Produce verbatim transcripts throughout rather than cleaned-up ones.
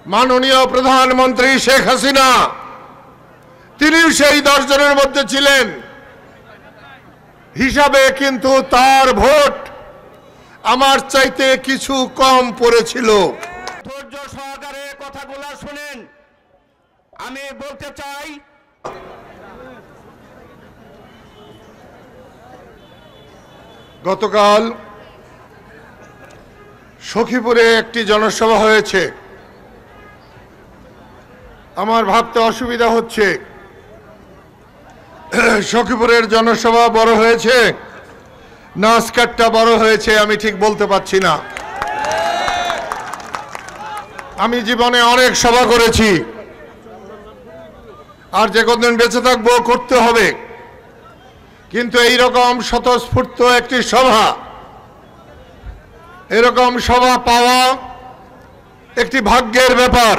মাননীয় প্রধানমন্ত্রী শেখ হাসিনা তিনিও সেই দশ জনের মধ্যে ছিলেন। হিসাবে কিন্তু তার ভোট আমার চাইতে কিছু কম পড়েছিল। ধৈর্য সহকারে কথাগুলো শুনেন। আমি বলতে চাই, গতকাল সখীপুরে একটি জনসভা হয়েছে। আমার ভাবতে অসুবিধা হচ্ছে, সখীপুরের জনসভা বড় হয়েছে না স্কাটটা বড় হয়েছে আমি ঠিক বলতে পারছি না। আমি জীবনে অনেক সভা করেছি, আর যে কদিন বেঁচে থাকবো করতে হবে, কিন্তু এইরকম স্বতঃস্ফূর্ত একটি সভা, এরকম সভা পাওয়া একটি ভাগ্যের ব্যাপার।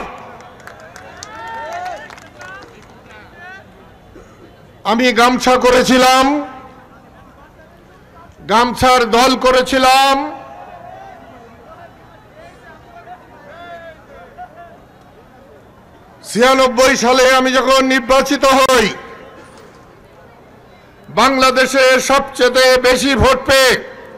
আমি গামছা করেছিলাম, গামছার দল করেছিলাম, ছিয়ানব্বই সালে আমি যখন নির্বাচিত হই, বাংলাদেশে সবচেয়ে বেশি ভোট পেয়ে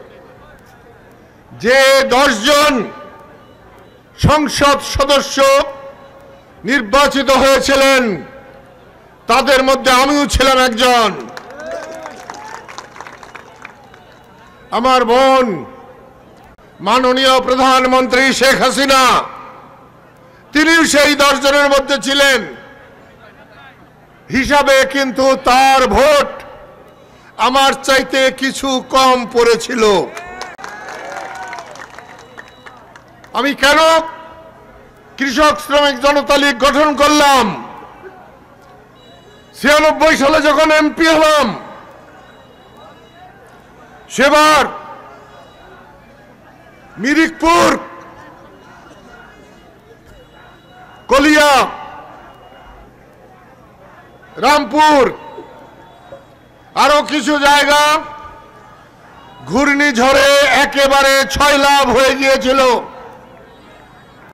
যে দশ জন সংসদ সদস্য নির্বাচিত হয়েছিলেন তাদের মধ্যে আমিও ছিলাম একজন। আমার বোন মাননীয় প্রধানমন্ত্রী শেখ হাসিনা তিনিও সেই দশ জনের মধ্যে ছিলেন। হিসাবে কিন্তু তার ভোট আমার চাইতে কিছু কম পড়েছিল। আমি কেন কৃষক শ্রমিক জনতা লীগ গঠন করলাম? ছিয়ানব্বই সালে যখন এমপি হলাম, সেবার মিরিকপুর, কলিয়া, রামপুর, আরো কিছু জায়গা ঘূর্ণিঝড়ে একেবারে ছয় লাভ হয়ে গিয়েছিল।